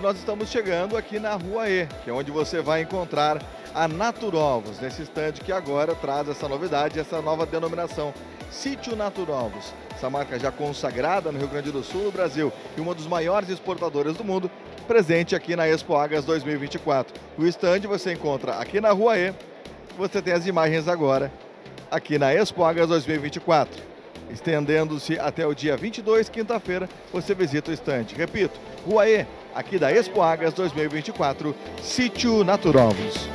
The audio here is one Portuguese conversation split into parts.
nós estamos chegando aqui na Rua E, que é onde você vai encontrar a Naturovos, nesse estande que agora traz essa novidade, essa nova denominação, Sítio Naturovos. Essa marca já consagrada no Rio Grande do Sul, no Brasil, e uma dos maiores exportadores do mundo, presente aqui na Expo Agas 2024. O estande você encontra aqui na Rua E, você tem as imagens agora, aqui na Expo Agas 2024. Estendendo-se até o dia 22, quinta-feira, você visita o estande. Repito, Rua E, aqui da Expo Agas 2024, Sítio Naturovos.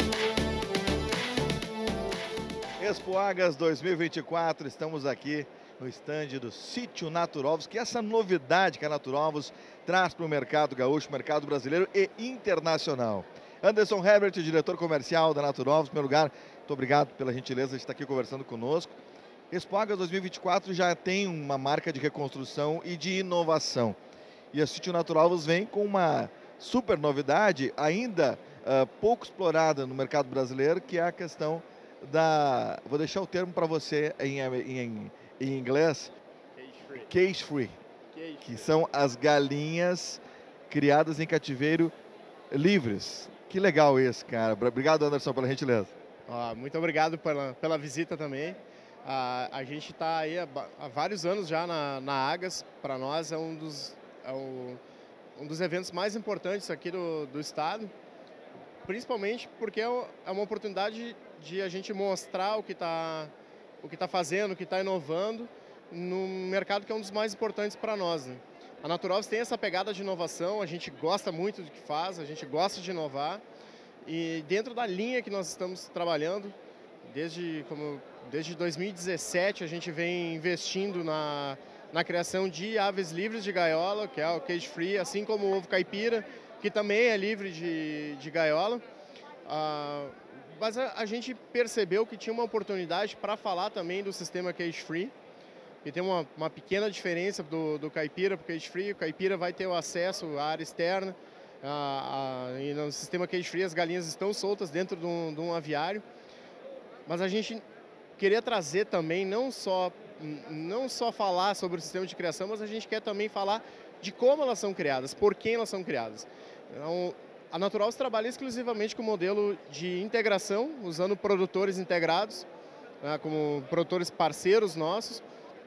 Expo Agas 2024, estamos aqui no estande do Sítio Naturovos, que é essa novidade que a Naturovos traz para o mercado gaúcho, mercado brasileiro e internacional. Anderson Herbert, diretor comercial da Naturovos, em primeiro lugar, muito obrigado pela gentileza de estar aqui conversando conosco. Expo Agas 2024 já tem uma marca de reconstrução e de inovação. E a Sítio Naturovos vem com uma super novidade, ainda pouco explorada no mercado brasileiro, que é a questão da... Vou deixar o termo para você em inglês. Cage free. Que são as galinhas criadas em cativeiro livres. Que legal isso, cara. Obrigado, Anderson, pela gentileza. Muito obrigado pela visita também. A gente está aí há vários anos já na Agas. Para nós é um dos eventos mais importantes aqui do estado, principalmente porque é uma oportunidade de a gente mostrar o que tá fazendo, o que está inovando no mercado que é um dos mais importantes para nós, né? A Naturovos tem essa pegada de inovação, a gente gosta muito do que faz, a gente gosta de inovar, e dentro da linha que nós estamos trabalhando, desde 2017 a gente vem investindo na criação de aves livres de gaiola, que é o cage free, assim como o ovo caipira, que também é livre de gaiola. Mas a gente percebeu que tinha uma oportunidade para falar também do sistema cage free, que tem uma pequena diferença do caipira para o cage free. O caipira vai ter o acesso à área externa, e no sistema cage free as galinhas estão soltas dentro de um aviário. Mas a gente queria trazer também, não só falar sobre o sistema de criação, mas a gente quer também falar de como elas são criadas, por quem elas são criadas. Então, a Naturovos trabalha exclusivamente com o modelo de integração, usando produtores integrados, né, como produtores parceiros nossos.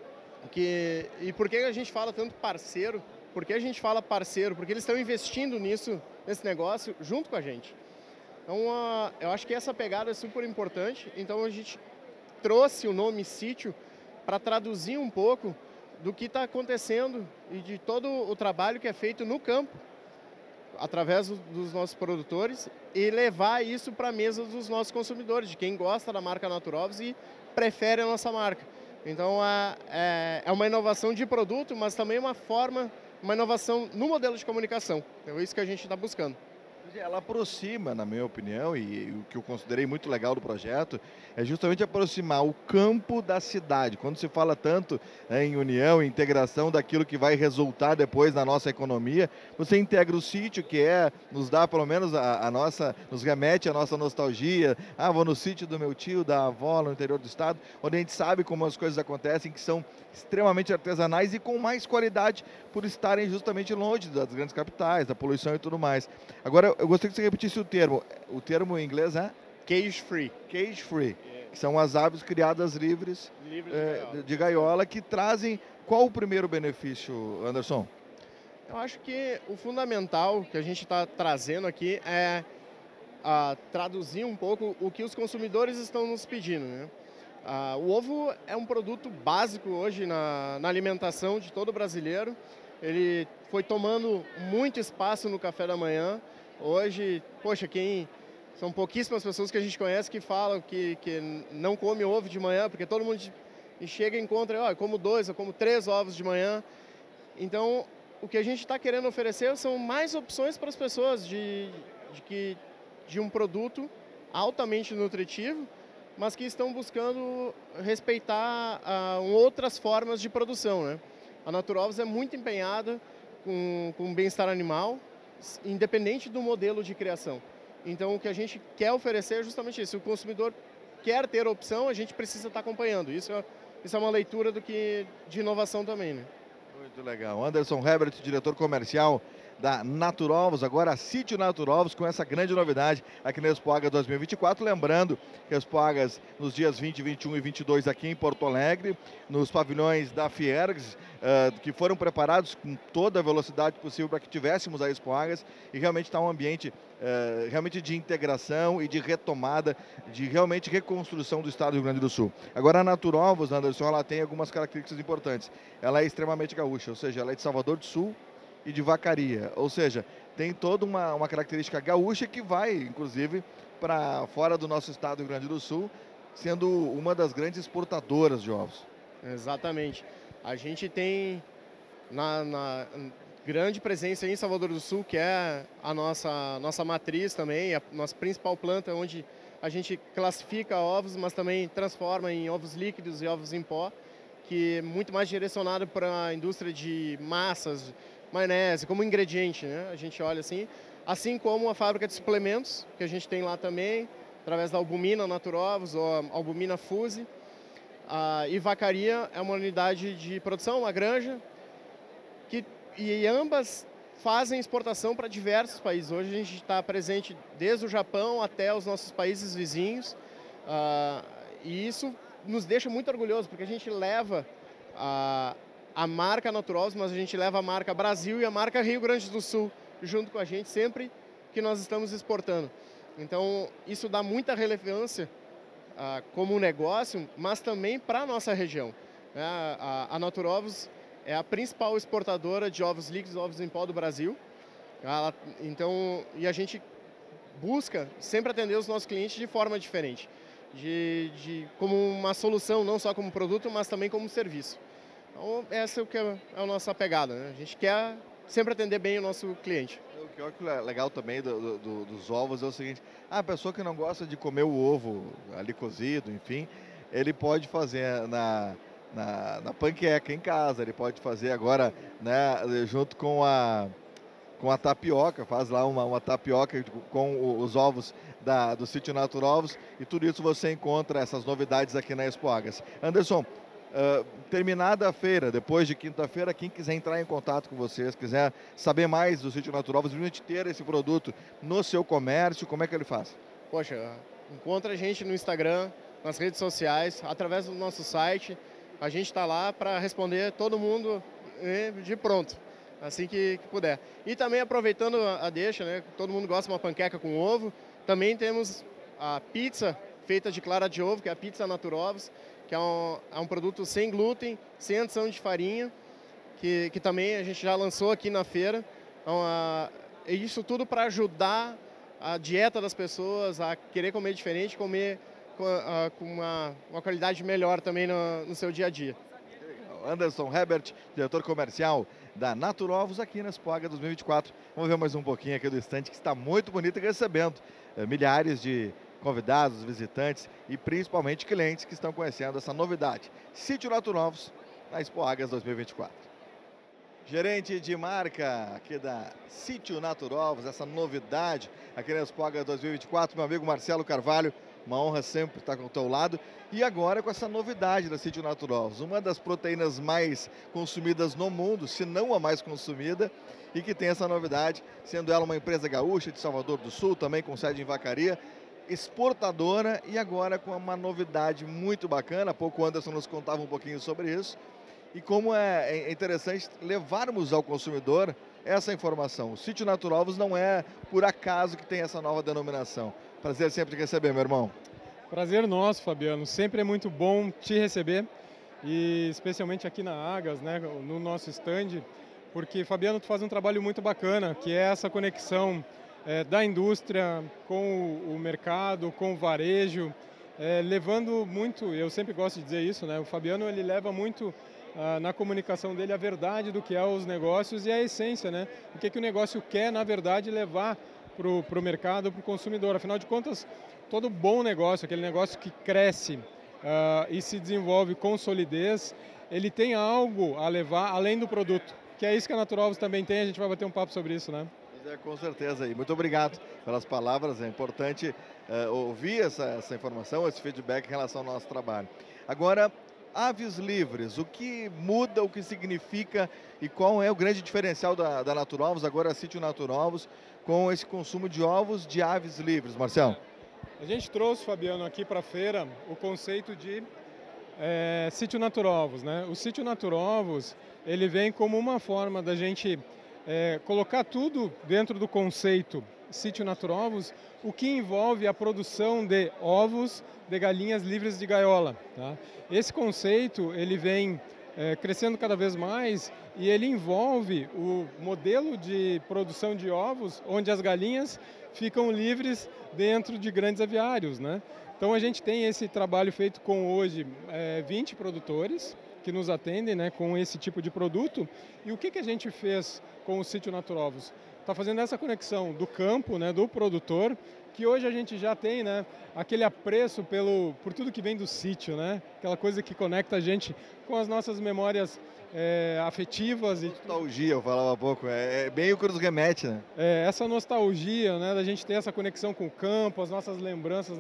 E por que a gente fala tanto parceiro? Por que a gente fala parceiro? Porque eles estão investindo nesse negócio junto com a gente. Então, eu acho que essa pegada é super importante. Então, a gente trouxe o nome sítio para traduzir um pouco do que está acontecendo e de todo o trabalho que é feito no campo, através dos nossos produtores, e levar isso para a mesa dos nossos consumidores, de quem gosta da marca Naturovos e prefere a nossa marca. Então, é uma inovação de produto, mas também uma inovação no modelo de comunicação. Então, é isso que a gente está buscando. Ela aproxima, na minha opinião, e o que eu considerei muito legal do projeto, é justamente aproximar o campo da cidade. Quando se fala tanto em união, em integração daquilo que vai resultar depois na nossa economia, você integra o sítio, que nos dá pelo menos nos remete à nossa nostalgia. Vou no sítio do meu tio, da avó, no interior do estado, onde a gente sabe como as coisas acontecem, que são extremamente artesanais e com mais qualidade por estarem justamente longe das grandes capitais, da poluição e tudo mais. Agora, eu gostaria que você repetisse o termo em inglês é? Cage free. Cage free, que são as aves criadas livres de gaiola, que trazem... Qual o primeiro benefício, Anderson? Eu acho que o fundamental que a gente está trazendo aqui é traduzir um pouco o que os consumidores estão nos pedindo, né? O ovo é um produto básico hoje na alimentação de todo brasileiro. Ele foi tomando muito espaço no café da manhã. Hoje, poxa, são pouquíssimas pessoas que a gente conhece que falam que não come ovo de manhã, porque todo mundo chega e encontra, eu como 2, eu como 3 ovos de manhã. Então, o que a gente está querendo oferecer são mais opções para as pessoas de um produto altamente nutritivo, mas que estão buscando respeitar outras formas de produção, né? A Naturovos é muito empenhada com o bem-estar animal, independente do modelo de criação. Então, o que a gente quer oferecer é justamente isso. Se o consumidor quer ter opção, a gente precisa estar acompanhando. Isso é uma leitura de inovação também, né? Muito legal. Anderson Herbert, diretor comercial da Naturovos, agora a Sítio Naturovos, com essa grande novidade aqui na Expo Agras 2024. Lembrando que a Expo Agras nos dias 20, 21 e 22 aqui em Porto Alegre, nos pavilhões da Fiergs, que foram preparados com toda a velocidade possível para que tivéssemos a Expo Agras, e realmente está um ambiente realmente de integração e de retomada, de realmente reconstrução do estado do Rio Grande do Sul. Agora a Naturovos, Anderson, ela tem algumas características importantes. Ela é extremamente gaúcha, ou seja, ela é de Salvador do Sul e de Vacaria, ou seja, tem toda uma característica gaúcha que vai, inclusive, para fora do nosso estado do Rio Grande do Sul, sendo uma das grandes exportadoras de ovos. Exatamente. A gente tem na grande presença em Salvador do Sul, que é a nossa matriz também, a nossa principal planta, onde a gente classifica ovos, mas também transforma em ovos líquidos e ovos em pó, que é muito mais direcionado para a indústria de massas, maionese, como ingrediente, né? A gente olha assim como a fábrica de suplementos, que a gente tem lá também, através da Albumina Naturovos ou Albumina Fuse. E Vacaria é uma unidade de produção, uma granja, e ambas fazem exportação para diversos países. Hoje a gente está presente desde o Japão até os nossos países vizinhos, e isso nos deixa muito orgulhosos, porque a gente leva a marca Naturovos, mas a gente leva a marca Brasil e a marca Rio Grande do Sul junto com a gente sempre que nós estamos exportando. Então isso dá muita relevância como um negócio, mas também para a nossa região. A Naturovos é a principal exportadora de ovos líquidos e ovos em pó do Brasil. E a gente busca sempre atender os nossos clientes de forma diferente, como uma solução, não só como produto, mas também como serviço. Então, essa é a nossa pegada, né? A gente quer sempre atender bem o nosso cliente. O que eu acho legal também dos ovos é o seguinte: a pessoa que não gosta de comer o ovo ali cozido, enfim, ele pode fazer na panqueca em casa, ele pode fazer agora, né, junto com a tapioca, faz lá uma tapioca com os ovos do Sítio Naturovos, e tudo isso você encontra essas novidades aqui na Expo Agras. Anderson, terminada a feira, depois de quinta-feira, quem quiser entrar em contato com vocês, quiser saber mais do Sítio Naturovos, simplesmente ter esse produto no seu comércio, como é que ele faz? Poxa, encontra a gente no Instagram, nas redes sociais, através do nosso site. A gente está lá para responder todo mundo de pronto, assim que puder. E também aproveitando a deixa, né? Todo mundo gosta de uma panqueca com ovo. Também temos a pizza feita de clara de ovo, que é a pizza Naturovos, que é um produto sem glúten, sem adição de farinha, que também a gente já lançou aqui na feira. Então, isso tudo para ajudar a dieta das pessoas a querer comer diferente, comer com uma qualidade melhor também no seu dia a dia. Anderson Herbert, diretor comercial da Naturovos aqui na Expo Agras 2024. Vamos ver mais um pouquinho aqui do estande, que está muito bonito, e recebendo milhares de convidados, visitantes e principalmente clientes que estão conhecendo essa novidade. Sítio Naturovos na Expo Agras 2024. Gerente de marca aqui da Sítio Naturovos, essa novidade aqui na Expo Agras 2024, meu amigo Marcelo Carvalho. Uma honra sempre estar com o teu lado. E agora com essa novidade da Sítio Naturovos, uma das proteínas mais consumidas no mundo, se não a mais consumida, e que tem essa novidade, sendo ela uma empresa gaúcha de Salvador do Sul, também com sede em Vacaria, exportadora, e agora com uma novidade muito bacana. Há pouco o Anderson nos contava um pouquinho sobre isso, e como é interessante levarmos ao consumidor essa informação. O Sítio Naturovos não é por acaso que tem essa nova denominação. Prazer sempre te receber, meu irmão. Prazer nosso, Fabiano. Sempre é muito bom te receber, e especialmente aqui na Agras, né, no nosso stand, porque, Fabiano, tu faz um trabalho muito bacana, que é essa conexão da indústria com o mercado, com o varejo, levando muito, eu sempre gosto de dizer isso, né, o Fabiano ele leva muito na comunicação dele a verdade do que é os negócios e a essência, né, o que o negócio quer, na verdade, levar para o mercado, para o consumidor. Afinal de contas, todo bom negócio, aquele negócio que cresce e se desenvolve com solidez, ele tem algo a levar além do produto, que é isso que a Naturovos também tem. A gente vai bater um papo sobre isso, né? Com certeza. E muito obrigado pelas palavras. É importante ouvir essa informação, esse feedback em relação ao nosso trabalho. Agora, Aves livres, o que muda, o que significa e qual é o grande diferencial da Naturovos, agora Sítio Naturovos, com esse consumo de ovos de aves livres, Marcelo? A gente trouxe, Fabiano, aqui para a feira o conceito de Sítio Naturovos, né? O Sítio Naturovos, ele vem como uma forma da gente colocar tudo dentro do conceito Sítio Naturovos, o que envolve a produção de ovos de galinhas livres de gaiola, tá? Esse conceito, ele vem crescendo cada vez mais e ele envolve o modelo de produção de ovos, onde as galinhas ficam livres dentro de grandes aviários, né? Então a gente tem esse trabalho feito com hoje 20 produtores que nos atendem, né, com esse tipo de produto. E o que a gente fez com o Sítio Naturovos? Está fazendo essa conexão do campo, né, do produtor, que hoje a gente já tem, né, aquele apreço por tudo que vem do sítio, né? Aquela coisa que conecta a gente com as nossas memórias afetivas. Nostalgia, eu falava há pouco, é bem o que nos remete, né? Essa nostalgia, né, da gente ter essa conexão com o campo, as nossas lembranças,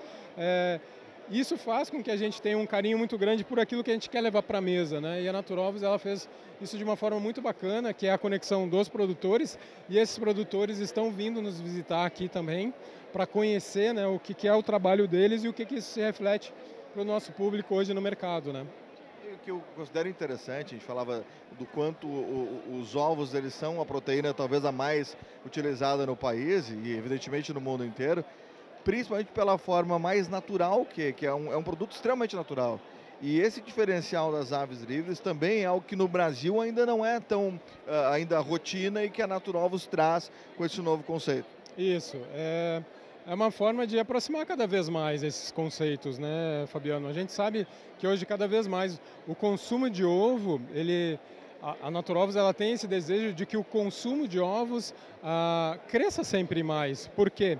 isso faz com que a gente tenha um carinho muito grande por aquilo que a gente quer levar para a mesa, né? E a Naturovos, ela fez isso de uma forma muito bacana, que é a conexão dos produtores, e esses produtores estão vindo nos visitar aqui também para conhecer, né, o que é o trabalho deles e o que isso se reflete para o nosso público hoje no mercado, né? O que eu considero interessante, a gente falava do quanto os ovos eles são a proteína talvez a mais utilizada no país e evidentemente no mundo inteiro, principalmente pela forma mais natural, que é um produto extremamente natural. E esse diferencial das aves livres também é algo que no Brasil ainda não é tão ainda rotina e que a Naturovos traz com esse novo conceito. Isso, é uma forma de aproximar cada vez mais esses conceitos, né, Fabiano? A gente sabe que hoje cada vez mais o consumo de ovo, a Naturovos, ela tem esse desejo de que o consumo de ovos cresça sempre mais. Por quê?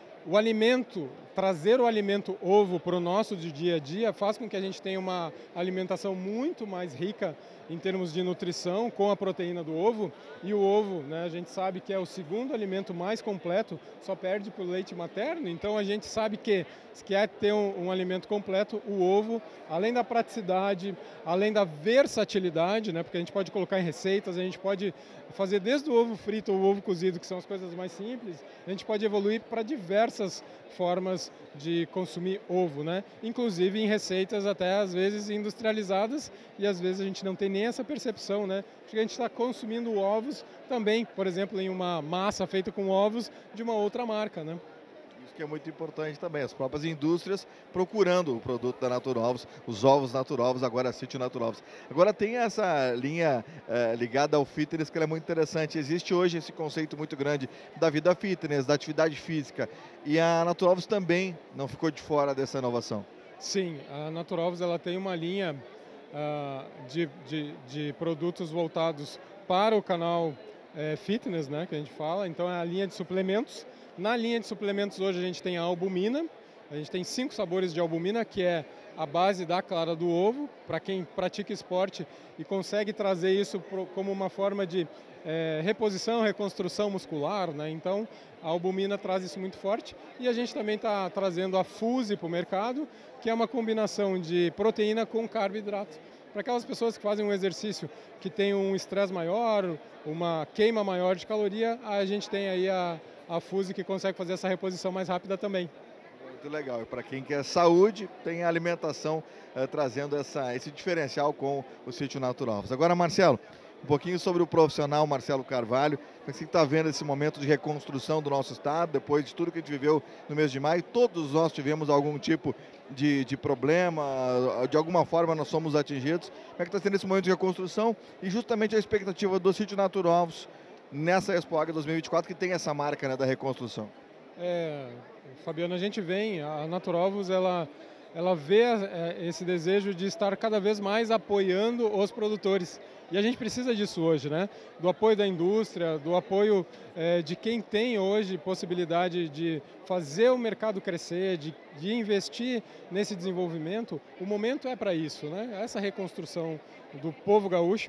Trazer o alimento ovo para o nosso dia a dia faz com que a gente tenha uma alimentação muito mais rica em termos de nutrição com a proteína do ovo. E o ovo, né, a gente sabe que é o segundo alimento mais completo, só perde para o leite materno. Então a gente sabe que se quer ter um alimento completo, o ovo, além da praticidade, além da versatilidade, né, porque a gente pode colocar em receitas, a gente pode fazer desde o ovo frito ou o ovo cozido, que são as coisas mais simples, a gente pode evoluir para diversas formas de consumir ovo, né? Inclusive em receitas até às vezes industrializadas, e às vezes a gente não tem nem essa percepção, né? De que a gente está consumindo ovos também, por exemplo, em uma massa feita com ovos de uma outra marca, né? Isso que é muito importante também, as próprias indústrias procurando o produto da Naturovos, os ovos Naturovos, agora Sítio Naturovos. Agora tem essa linha ligada ao fitness que ela é muito interessante. Existe hoje esse conceito muito grande da vida fitness, da atividade física, e a Naturovos também não ficou de fora dessa inovação. Sim, a Naturovos ela tem uma linha de produtos voltados para o canal fitness, né, que a gente fala. Então é a linha de suplementos. Na linha de suplementos hoje a gente tem a albumina, a gente tem 5 sabores de albumina, que é a base da clara do ovo, para quem pratica esporte e consegue trazer isso como uma forma de reposição, reconstrução muscular, né? Então a albumina traz isso muito forte, e a gente também está trazendo a Fuse para o mercado, que é uma combinação de proteína com carboidrato. Para aquelas pessoas que fazem um exercício que tem um estresse maior, uma queima maior de caloria, a gente tem aí a Fuse que consegue fazer essa reposição mais rápida também. Muito legal. E para quem quer saúde, tem a alimentação trazendo esse diferencial com o Sítio Naturovos. Agora, Marcelo, um pouquinho sobre o profissional Marcelo Carvalho. Como é que você está vendo esse momento de reconstrução do nosso estado, depois de tudo que a gente viveu no mês de maio? Todos nós tivemos algum tipo de problema, de alguma forma nós somos atingidos. Como é que está sendo esse momento de reconstrução e justamente a expectativa do Sítio Naturovos nessa Expo Agras 2024, que tem essa marca, né, da reconstrução? Fabiano, a Naturovos, ela vê esse desejo de estar cada vez mais apoiando os produtores. E a gente precisa disso hoje, né? Do apoio da indústria, do apoio de quem tem hoje possibilidade de fazer o mercado crescer, de investir nesse desenvolvimento. O momento é para isso, né? Essa reconstrução do povo gaúcho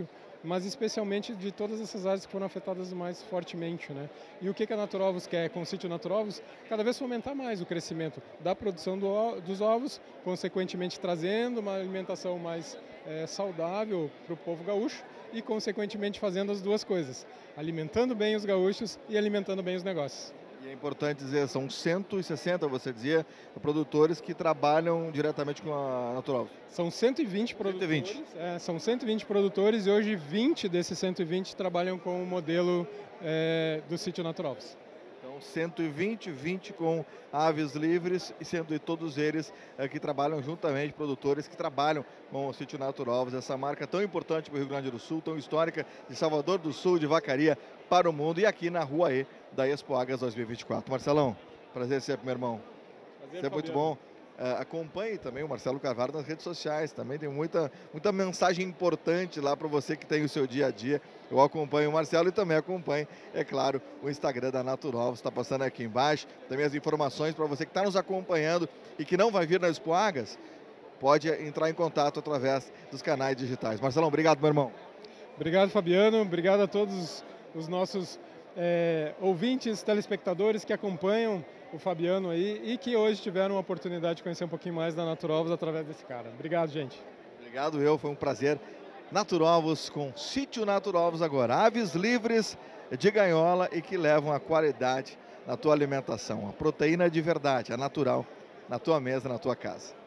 mas especialmente de todas essas áreas que foram afetadas mais fortemente, né? E o que a Naturovos quer com o sítio Naturovos? Cada vez fomentar mais o crescimento da produção dos ovos, consequentemente trazendo uma alimentação mais saudável para o povo gaúcho e, consequentemente, fazendo as duas coisas, alimentando bem os gaúchos e alimentando bem os negócios. E é importante dizer, são 160, você dizia, produtores que trabalham diretamente com a Naturovos. São 120 produtores. 120. São 120 produtores e hoje 20 desses 120 trabalham com o modelo do sítio Naturovos. Então 120, 20 com aves livres e sendo todos eles que trabalham juntamente, produtores que trabalham com o sítio Naturovos, essa marca tão importante para o Rio Grande do Sul, tão histórica, de Salvador do Sul, de Vacaria para o mundo e aqui na Rua E da Expo Águas 2024. Marcelão, prazer sempre, meu irmão. Prazer, é muito bom. Acompanhe também o Marcelo Carvalho nas redes sociais, também tem muita mensagem importante lá para você que tem o seu dia a dia. Eu acompanho o Marcelo e também acompanho, é claro, o Instagram da Naturovos, está passando aqui embaixo. Também as informações para você que está nos acompanhando e que não vai vir na Expo Águas, pode entrar em contato através dos canais digitais. Marcelão, obrigado, meu irmão. Obrigado, Fabiano. Obrigado a todos os nossos ouvintes, telespectadores que acompanham o Fabiano aí e que hoje tiveram a oportunidade de conhecer um pouquinho mais da Naturovos através desse cara. Obrigado, gente. Obrigado, foi um prazer. Naturovos com Sítio Naturovos agora. Aves livres de gaiola e que levam a qualidade na tua alimentação. A proteína de verdade, a natural, na tua mesa, na tua casa.